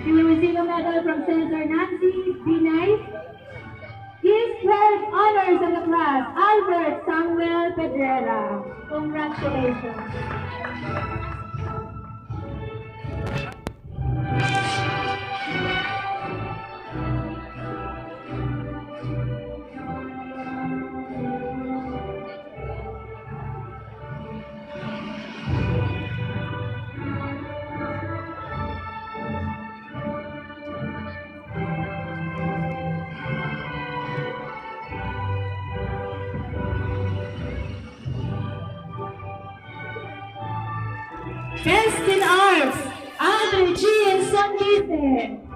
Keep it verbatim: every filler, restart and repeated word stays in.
He will receive a medal from Senator Nancy Binay. His twelfth honors of the class, Albert Samuel Pedrera. Congratulations. Best in Arts, Andre G. and Sangeete.